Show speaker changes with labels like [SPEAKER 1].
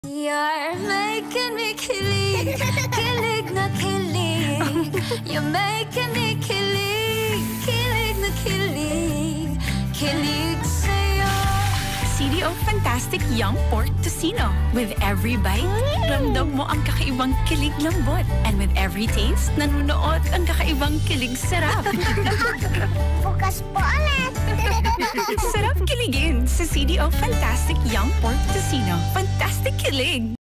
[SPEAKER 1] You're making me kilig, kilig na kilig. You're making me kilig, kilig na kilig. Kilig sa'yo.
[SPEAKER 2] CDO Funtastyk Young Pork Tocino. With every bite, ramdam mo ang kakaibang kilig lambot. And with every taste, nanunood ang kakaibang kilig sarap.
[SPEAKER 3] Bukas po ulit.
[SPEAKER 2] Sarap kiligin sa CDO Funtastyk Young Pork Tocino. Fantastic kilig!